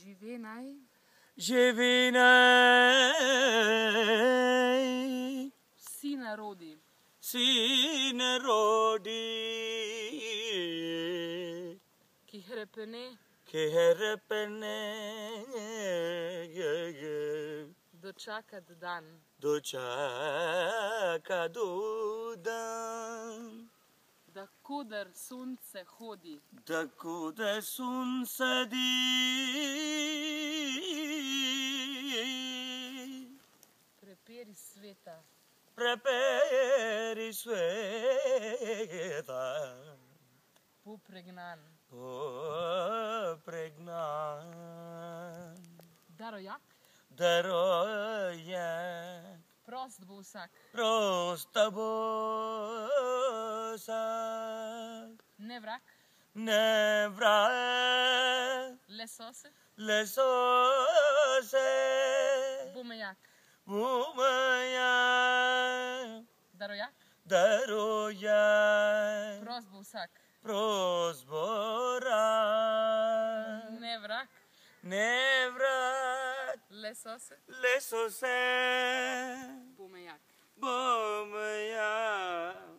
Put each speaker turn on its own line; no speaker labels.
Živinaj.
Živinaj.
Vsi narodi.
Vsi narodi.
Ki hrepene.
Ki hrepene.
Dočakat dan.
Dočakat dan.
Da kuder sunce hodi.
Da kuder sunce di.
Preperi sveta.
Preperi sveta.
Popregnan.
Popregnan.
Darojak.
Darojak.
Prost bo vsak.
Prost bo vsak.
Ne vrak.
Ne vrak.
Le sose.
Le sose.
Bumejak.
Bumejak.
Darojak.
Darojak.
Prost bo vsak.
Prost bo vsak.
Ne vrak.
Ne vrak.
Le sose.
Le sose.
Bumejak.
Bumejak.